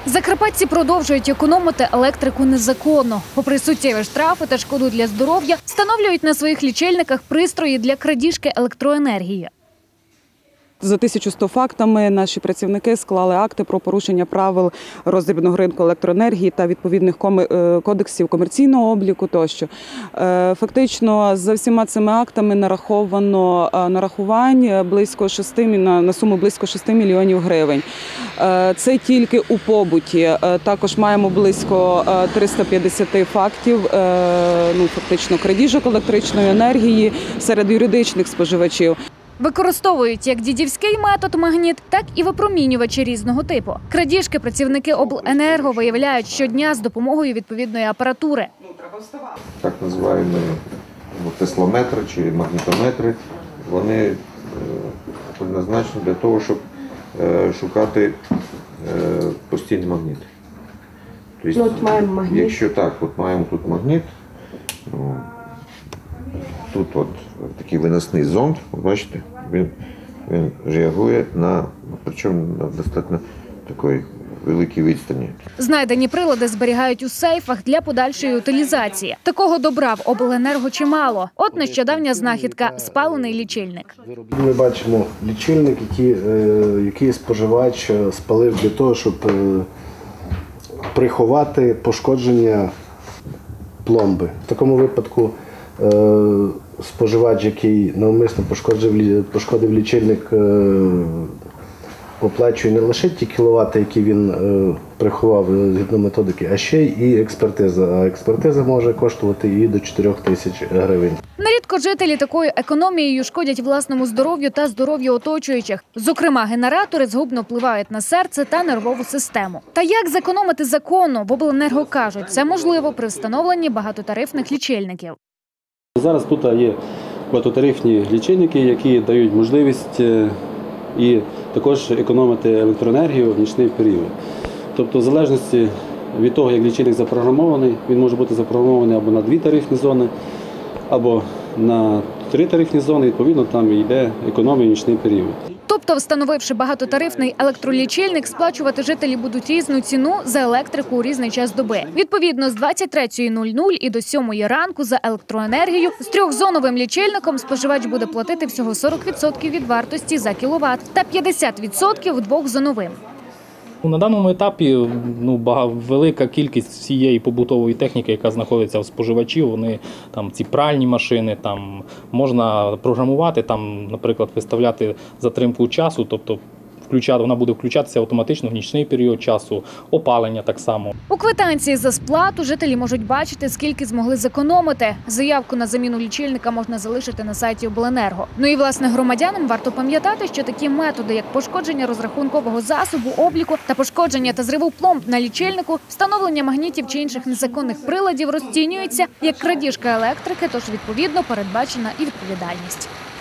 Закарпатці продовжують економити електрику незаконно. Попри суттєві штрафи та шкоду для здоров'я, встановлюють на своїх лічильниках пристрої для крадіжки електроенергії. За 1100 фактами наші працівники склали акти про порушення правил роздрібного ринку електроенергії та відповідних кодексів комерційного обліку тощо. Фактично за всіма цими актами нараховано нарахувань на суму близько 6 мільйонів гривень. Це тільки у побуті. Також маємо близько 350 фактів фактично крадіжок електричної енергії серед юридичних споживачів. Використовують як дідівський метод магніт, так і випромінювачі різного типу. Крадіжки працівники обленерго виявляють щодня з допомогою відповідної апаратури. Так називаємо теслометри чи магнітометри. Вони призначені для того, щоб шукати постійний магніт. Тобто, от маємо магніт. Якщо так, от маємо тут магніт, тут от такий виносний зонд, бачите, він реагує причому на достатньо такої великій відстані. Знайдені прилади зберігають у сейфах для подальшої утилізації. Такого добра в обленерго чимало. От нещодавня знахідка – спалений лічильник. Ми бачимо лічильник, який споживач спалив для того, щоб приховати пошкодження пломби. В такому випадку споживач, який навмисно пошкодив лічильник, оплачує не лише ті кіловати, які він приховав згідно методики, а ще й експертиза. А експертиза може коштувати і до 4 тисяч гривень. Нерідко жителі такою економією шкодять власному здоров'ю та здоров'ю оточуючих. Зокрема, генератори згубно впливають на серце та нервову систему. Та як зекономити законно, в обленерго кажуть, це можливо при встановленні багатотарифних лічильників. Зараз тут є багатотарифні лічильники, які дають можливість і також економити електроенергію в нічний період. Тобто в залежності від того, як лічильник запрограмований, він може бути запрограмований або на 2 тарифні зони, або на 3 тарифні зони, відповідно там йде економія в нічний період. Тобто, встановивши багатотарифний електролічильник, сплачувати жителі будуть різну ціну за електрику у різний час доби. Відповідно, з 23:00 і до 7 ранку за електроенергію з 3-зоновим лічильником споживач буде платити всього 40% від вартості за кіловат та 50% 2-зоновим. На даному етапі велика кількість всієї побутової техніки, яка знаходиться в споживачів, вони ці пральні машини, можна програмувати, наприклад, виставляти затримку часу, тобто вона буде включатися автоматично в нічний період часу, опалення так само. У квитанції за сплату жителі можуть бачити, скільки змогли зекономити. Заявку на заміну лічильника можна залишити на сайті обленерго. І, власне, громадянам варто пам'ятати, що такі методи, як пошкодження розрахункового засобу, обліку та пошкодження та зриву пломб на лічильнику, встановлення магнітів чи інших незаконних приладів розцінюються як крадіжка електрики, тож, відповідно, передбачена і відповідальність.